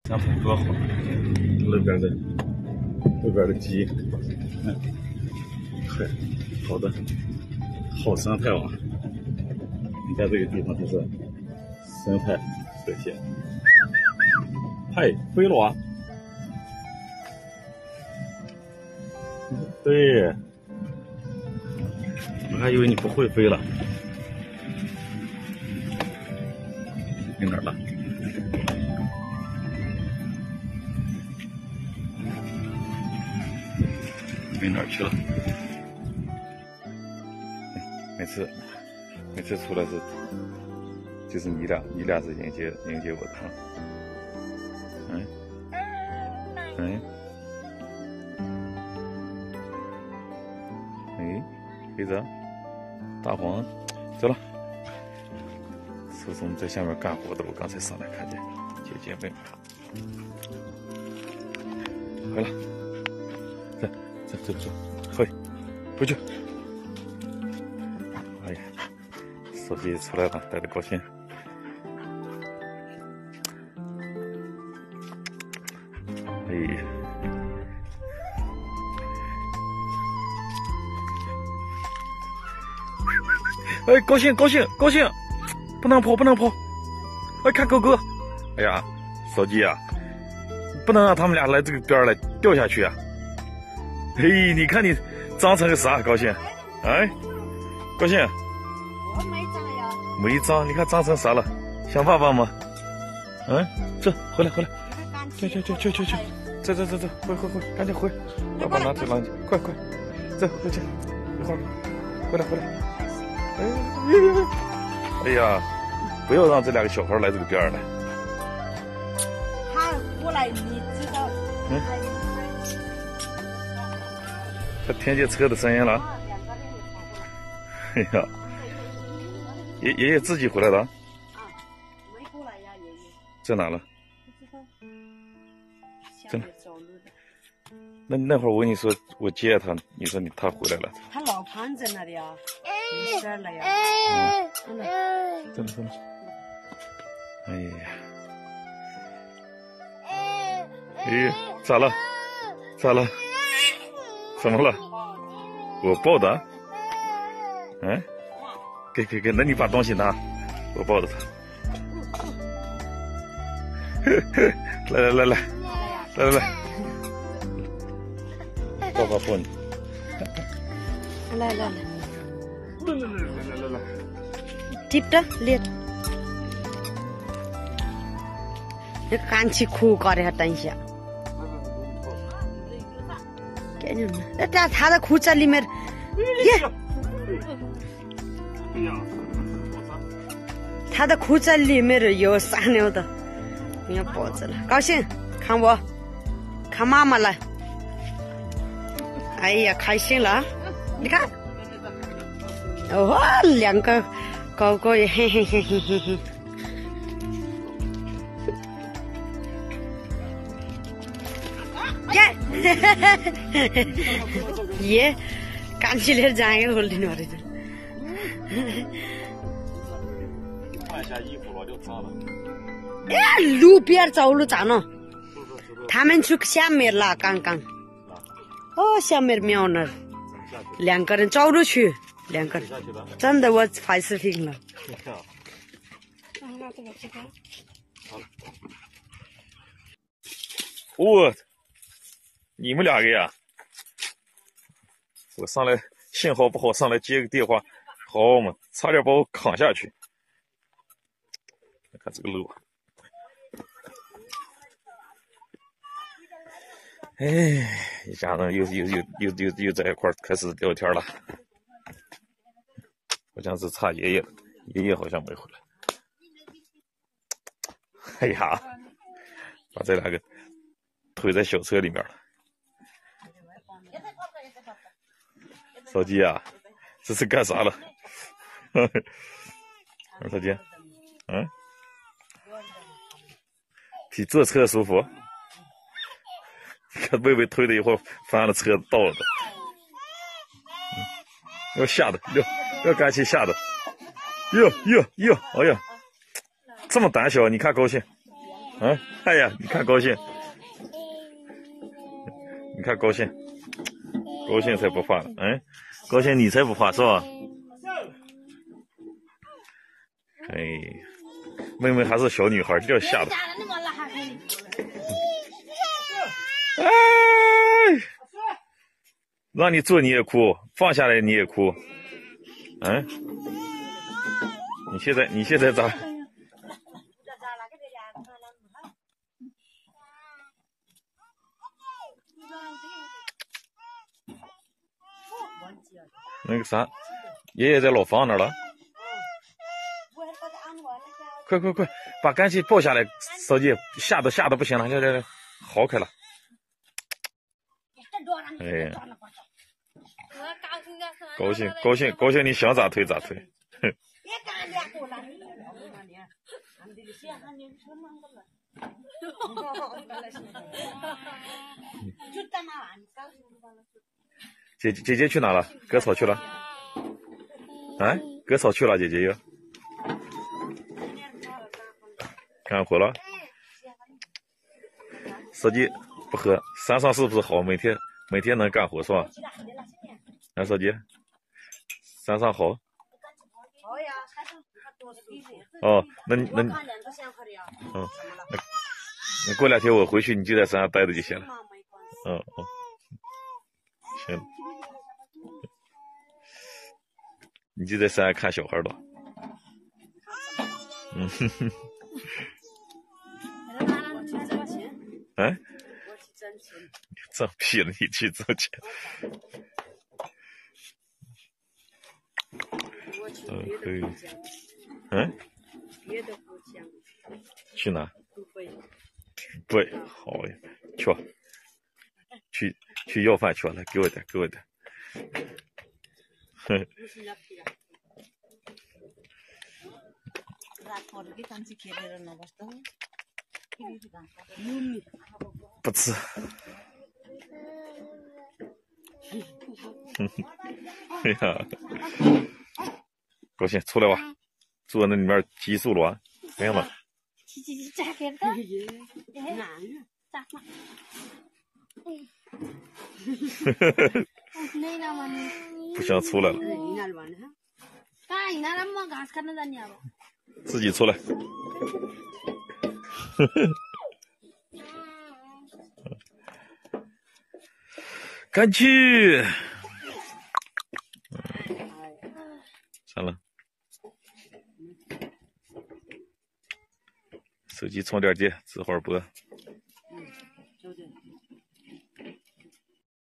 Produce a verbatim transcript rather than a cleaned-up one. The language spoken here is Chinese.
阳台多好，路边的路边的鸡，嗯，嗨，好的，好生态啊！你看这个地方就是生态色系。嗨，飞了啊！对，我还以为你不会飞了。去哪儿了？飞哪儿去了？每次每次出来是就是你俩你俩是迎接迎接我的。嗯嗯哎，黑子大黄走了。是不是我们在下面干活的？我刚才上来看见姐姐妹妹回来，走走走走，回回去。哎呀，手机出来了，带着高兴。哎呀，哎，高兴高兴高兴，不能跑不能跑！哎，看狗狗！哎呀，手机啊，不能让他们俩来这个边儿来掉下去啊！嘿，你看你长成个啥？高兴？哎，高兴？ 我没长呀。 没长，你看长成啥了？想爸爸吗？嗯，走，回来回来，去去去去去去，走走走走，回回回，赶紧回，爸爸拿着狼去，快快，走回去，一会儿回来回来。哎，哎呀，不要让这两个小孩来这个边儿来。 他过来，你知道？ 嗯。他听见车的声音了。哎呀，爷爷爷自己回来的。 啊，没过来呀，爷爷。 在哪了？ 不知道。 真的。 走路的。 那那会儿我跟你说我接他，你说你他回来了。 他老胖在那里啊，没事了呀。 嗯。 真的。 真的真的。哎呀。哎，咋了？咋了？怎么了？我抱的。嗯，给给给，那你把东西拿，我抱着他。来来来来，来来来，爸爸抱你。 来来来， 来来来来来来， 接着列。你看起苦搞的还等一下。给你们，那他他的裤子里面，耶。他的裤子里面有三溜的，你看脖子了，高兴，看我，看妈妈了，哎呀，开心了，你看，哦，两个狗狗也嘿嘿嘿嘿嘿嘿，耶，耶，干起来这样我领导的。 换一下衣服吧，就脏了。 哎，路边走路咋弄？他们去下面了，刚刚。哦，下面庙那儿，两个人走路去，两个人。真的，我拍视频了。 我、哦，你们两个呀？我上来信号不好，上来接个电话，好嘛，差点把我扛下去。看这个路，哎，一家人又又又又又又在一块开始聊天了。好像是差爷爷了，爷爷好像没回来。哎呀，把这两个推在小车里面了。手机啊，这是干啥了？手机，嗯。比坐车舒服，看微微推了一会儿，翻了车倒了的，嗯，要吓的，要要赶紧吓的，哟哟哟，哎呀，这么胆小，你看高兴， 嗯，哎呀，你看高兴，你看高兴，高兴才不怕呢。嗯，高兴你才不怕是吧？哎，妹妹还是小女孩，这吓的。哎，让你坐你也哭，放下来你也哭。嗯，你现在你现在咋？那个啥，爷爷在老房那儿了。快快快，把干气抱下来，扫地，吓得吓得不行了，来来来，嚎开了。哎呀，高兴高兴高兴，你想咋推咋推。哼。姐姐姐去哪了？割草去了。啊，割草去了，姐姐又干活了。司机不喝，山上是不是好？每天每天能干活是吧？啊，司机，山上好。哦，那你那你，嗯，那那过两天我回去，你就在山上待着就行了。嗯嗯，行。你就在山上看小孩了。嗯哼哼。哎，挣屁了，你去挣钱。嗯，可以。嗯？去哪？对，好呀，去，去去要饭去了，来给我点，给我点。哼。不吃。哎呀，高兴，出来吧，坐那里面激素了啊，没有吗？不想出来了。自己出来。赶紧。算了，手机充点电，这会儿播。